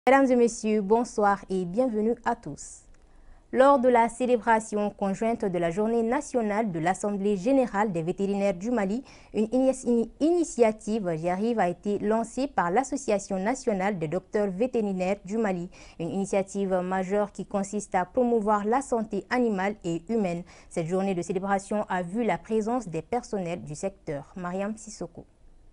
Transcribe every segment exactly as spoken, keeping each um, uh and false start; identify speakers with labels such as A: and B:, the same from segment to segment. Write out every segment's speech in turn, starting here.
A: Mesdames et messieurs, bonsoir et bienvenue à tous. Lors de la célébration conjointe de la Journée nationale de l'Assemblée générale des vétérinaires du Mali, une initiative j'y arrive a été lancée par l'Association nationale des docteurs vétérinaires du Mali. Une initiative majeure qui consiste à promouvoir la santé animale et humaine. Cette journée de célébration a vu la présence des personnels du secteur. Mariam Sissoko.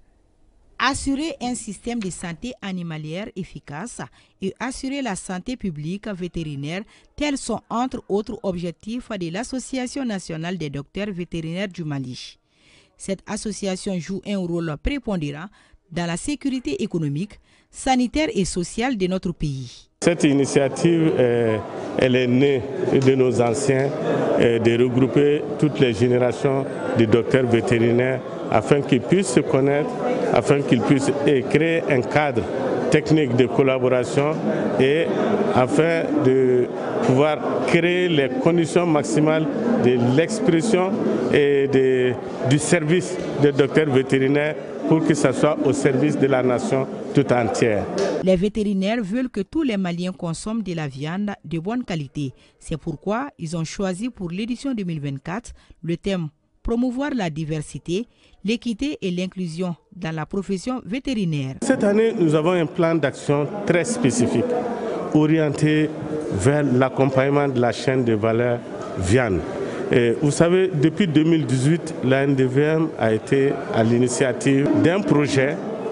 B: Assurer un système de santé animalière efficace et assurer la santé publique vétérinaire, tels sont entre autres objectifs de l'Association nationale des docteurs vétérinaires du Mali. Cette association joue un rôle prépondérant dans la sécurité économique, sanitaire et sociale de notre pays.
C: Cette initiative, euh, elle est née de nos anciens, euh, de regrouper toutes les générations de docteurs vétérinaires afin qu'ils puissent se connaître, afin qu'ils puissent créer un cadre technique de collaboration et afin de pouvoir créer les conditions maximales de l'expression et de, du service des docteurs vétérinaires pour que ça soit au service de la nation tout entière.
B: Les vétérinaires veulent que tous les Maliens consomment de la viande de bonne qualité. C'est pourquoi ils ont choisi pour l'édition deux mille vingt-quatre le thème promouvoir la diversité, l'équité et l'inclusion dans la profession vétérinaire.
C: Cette année, nous avons un plan d'action très spécifique, orienté vers l'accompagnement de la chaîne de valeur viande. Et vous savez, depuis deux mille dix-huit, la N D V M a été à l'initiative d'un projet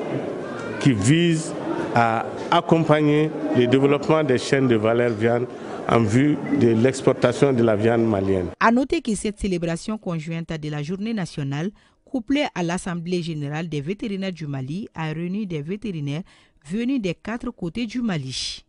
C: qui vise à accompagner le développement des chaînes de valeur viande en vue de l'exportation de la viande malienne.
B: À noter que cette célébration conjointe de la journée nationale, couplée à l'Assemblée générale des vétérinaires du Mali, a réuni des vétérinaires venus des quatre côtés du Mali.